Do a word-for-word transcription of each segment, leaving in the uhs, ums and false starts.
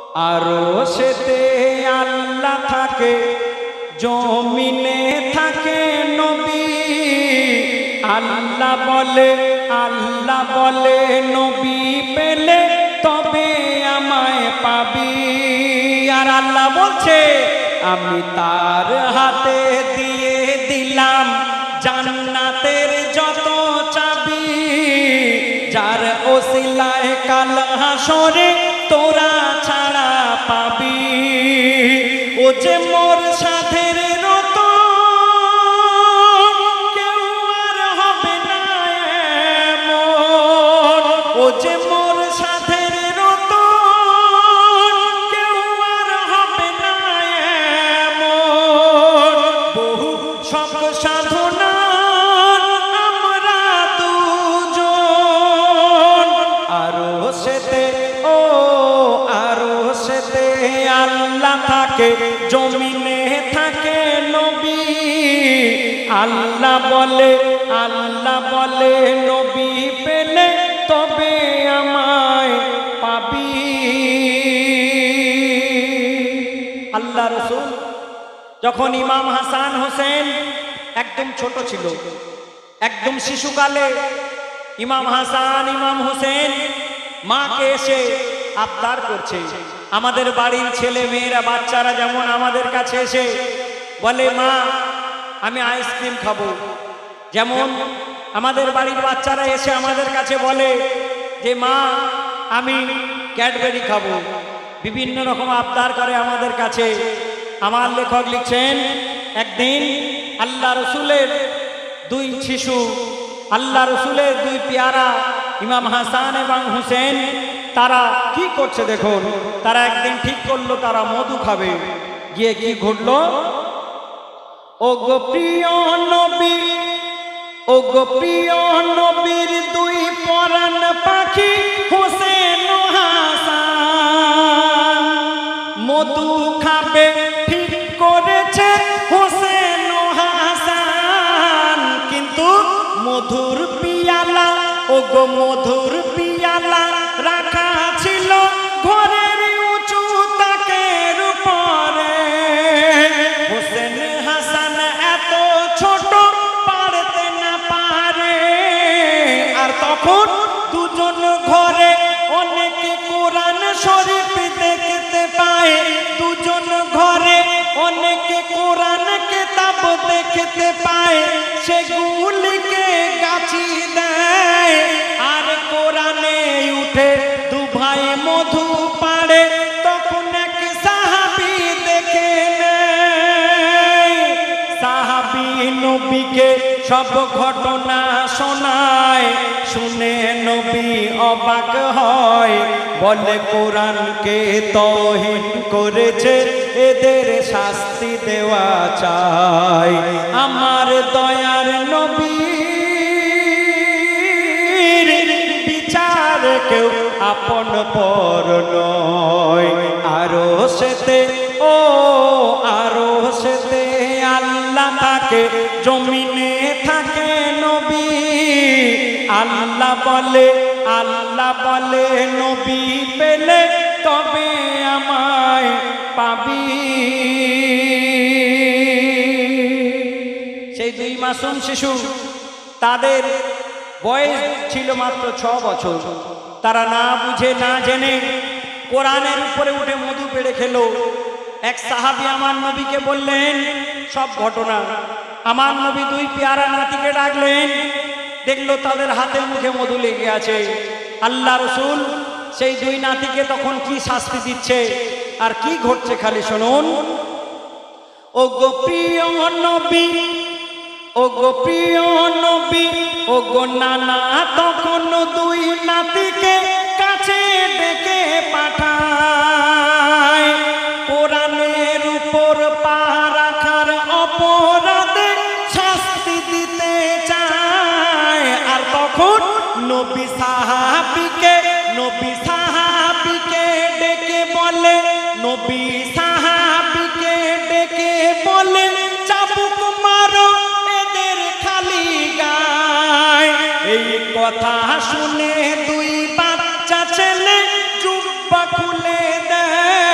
আরশেতে আল্লাহ থাকে, জমিনে থাকে নবী। আল্লাহ বলে আল্লাহ বলে নবী পেলে তবে আমায় পাবি। আর আল্লাহ বলছে আমি তার হাতে দিয়ে দিলাম জান্নাতের যত চাবি। যার ওসিলায় কাল হাসরে তোরা ছাড়া পাবি। ও যে মোর সাথের রত কেউ আর হবে না এমন। ও যে মোর সাথের রত কেউ আর হবে না এমন। বহু শখ সাধনা আমরা দুজন। আরো সেতে ও আরো সেতে আল্লাহ থাকে, জমিনে থাকে নবী। আল্লাহ বলে আল্লাহ বলে নবী পেলে তবে আমায় পাবি। আল্লাহ রাসূল যখন ইমাম হাসান হোসেন একদম ছোট ছিল, একদম শিশুকালে, ইমাম হাসান ইমাম হোসেন মাকে এসে আবদার করছে। আমাদের বাড়ির ছেলে মেয়েরা বাচ্চারা যেমন আমাদের কাছে এসে বলে মা আমি আইসক্রিম খাবো, যেমন আমাদের বাড়ির বাচ্চারা এসে আমাদের কাছে বলে যে মা আমি ক্যাডবেরি খাবো, বিভিন্ন রকম আবদার করে আমাদের কাছে। আমার লেখক লিখছেন একদিন আল্লাহ রসুলের দুই শিশু, আল্লাহ রসুলের দুই পেয়ারা ইমাম হাসান এবং হুসেন, তারা কি করছে দেখুন। তারা একদিন ঠিক করলো তারা মধু খাবে। গিয়ে কি ঘটলো, ও গো প্রিয় নবী, ও গো প্রিয় নবীর দুই পরাণ পাখি হোসেন ও হাসান মধু খাবে ঠিক করেছে হোসেন ও হাসান। কিন্তু মধুর পিয়ালা, ও গো মধুর পিয়ালা রাখা ছিল ঘরের উঁচু তাকের উপরে। হোসেন হাসান এত ছোট পারতে না পারে। আর তখন দুজন ঘরে অনেক কোরআন শরীফ দেখতে পায়, দুজন ঘরে অনেক কোরআন কিতাব দেখতে পায়, সেগুলিকে গাছি দেয়। আর কোরআনে উঠে দু ভাই মধু পাড়ে, তখন এক সাহাবী দেখে নেয়। সাহাবী নবীকে সব ঘটনা শোনায়, শুনে নবী অবাক হয়, বলে কোরআনকে তৌহিন করেছে, এদের শাস্তি দেওয়া চাই। আমার দয়ার নবী বিচার কেউ আপন পর নয়। আরো সেতে ও আরো সেতে আল্লাহ থাকে, জমিনে থাকে নবী। আল্লাহ বলে আল্লাহ বলে নবী পেলে তবে আমায় পাবি। সেই দুই মাসুম শিশু, তাদের বয়স ছিল মাত্র ছ বছর। তারা না বুঝে না জেনে কোরআনের উপরে উঠে মধু পেড়ে খেলো। এক সাহাবী আমার নবীকে বললেন সব ঘটনা। আমার নবী দুই পেয়ারা নাতিকে ডাকলেন, দেখলো তাদের হাতে মুখে মধু লেগে আছে। আল্লাহ রসুল সেই দুই নাতিকে তখন কি শাস্তি দিচ্ছে আর কি ঘটছে খালি শুনুন। ও গো প্রিয় নবী, ও গো প্রিয় নবী, ও গো নানা তখন দুই নাতিকে কাছে ডেকে পাঠায়। কোরআনের উপর পা রাখার অপরাধে শাস্তি দিতে চায়। আর তখন নবী সাহাবীকে নবী সাহাবীকে ডেকে বলে, নবী সাহাবীকে ডেকে বলে চাবুক মারো এদের খালি গায়। এই কথা শুনে দুই বাচ্চা ছেলে জুব্বা খুলে দেয়।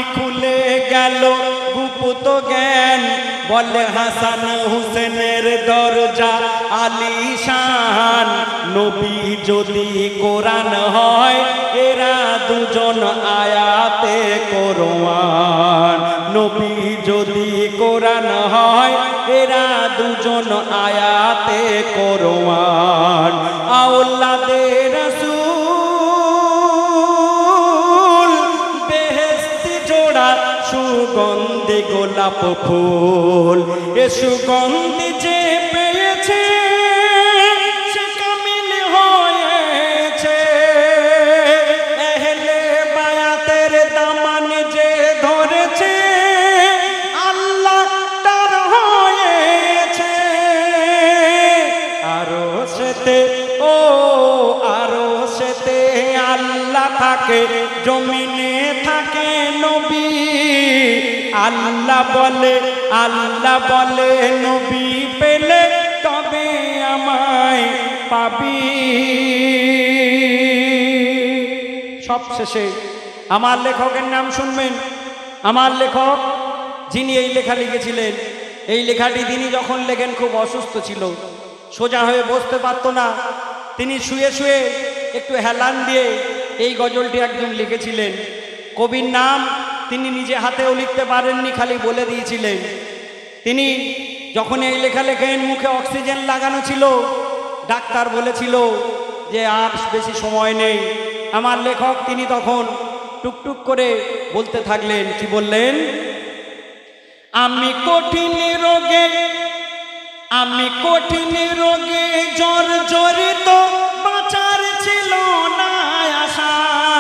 খুলে গেল গুপ্ত জ্ঞান বলে হাসান হুসেনের দরজা আলিশান নবী যদি কোরআন হয় এরা দুজন আয়াতে কোরআন নবী যদি কোরআন হয় এরা দুজন আয়াতে কোরআন আওলাদে রাসূল বেহেশতি জোড়া সুগন্ধি গোলাপ ফুল এ সুগন্ধি যে পেয়েছে সে কামিল হয়েছে আহলে বায়াতের দামান যে ধরেছে আল্লাহ তার হয়েছে আরো সেতে ও আরো সেতে আল্লাহ থাকে জমিনে থাকে নবী আল্লাহ বলে আল্লাহ বলে নবী পেলে তবে আমায় পাবি সবশেষে আমার লেখকের নাম শুনবেন আমার লেখক যিনি এই লেখা লিখেছিলেন এই লেখাটি তিনি যখন লেখেন খুব অসুস্থ ছিল সোজা হয়ে বসতে পারতো না তিনি শুয়ে শুয়ে একটু হেলান দিয়ে এই গজলটি একদম লিখেছিলেন কবির নাম তিনি নিজে হাতেও লিখতে পারেননি খালি বলে দিয়েছিলেন তিনি যখন এই লেখা লেখেন মুখে অক্সিজেন লাগানো ছিল ডাক্তার বলেছিল যে আর বেশি সময় নেই আমার লেখক তিনি তখন টুকটুক করে বলতে থাকলেন কি বললেন আমি কঠিন রোগে আমি কঠিন রোগে জর্জরিত বাঁচার ছিল না আশা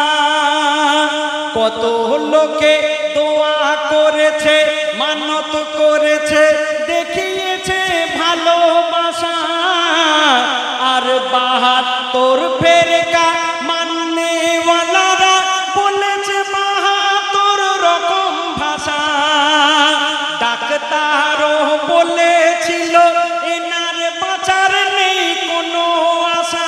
কত লোকে দোয়া করেছে মানত করেছে দেখিয়েছে ভালোবাসা আর বাহাত্তর ফেরকা মাননেওয়ালারা বলেছে বাহাত্তর রকম ভাষা ডাক্তারও বলেছিল এনার বাঁচার নেই কোনো আশা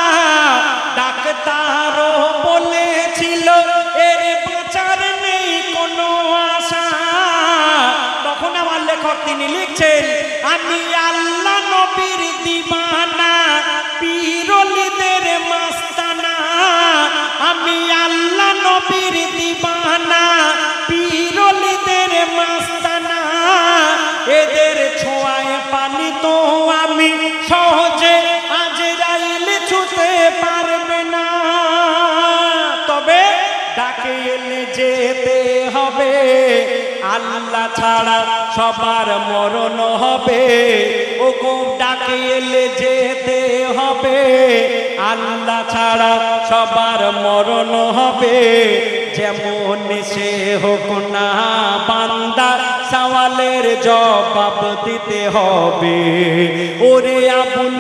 ডাক্তারও বলেছিল এর বাঁচার নেই কোনো আশা তখন আমার লেখক তিনি লিখছেন আমি আল্লাহ নবীর দিওয়ানা পীর ওলিদের মাস্তানা আমি আল্লাহ নবীর দিওয়ানা পীর ওলিদের মাস্তানা এদের ছোঁয়ায় পানি তো আমি সহজে আজরাইল ছুঁতে পারবে না তবে ডাকে এলে যেতে হবে আল্লাহ ছাড়া সবার মরণ হবে ও গো ডাকে এলে যেতে হবে আল্লাহ ছাড়া সবার মরণ হবে যেমন সে হোক না বান্দা সওয়ালের জবাব দিতে হবে ওরে আবুল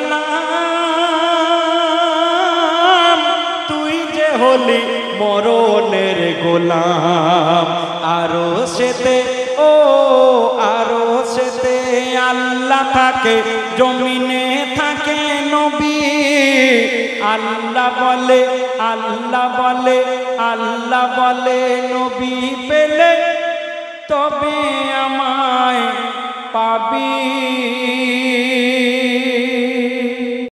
কালাম তুই যে হলি মরণের গোলাম আরো সেতে ও আরো সেতে আল্লাহ থাকে জমিনে থাকে নবী আল্লাহ বলে আল্লাহ বলে আল্লাহ বলে নবী পেলে তবে আমায় পাবি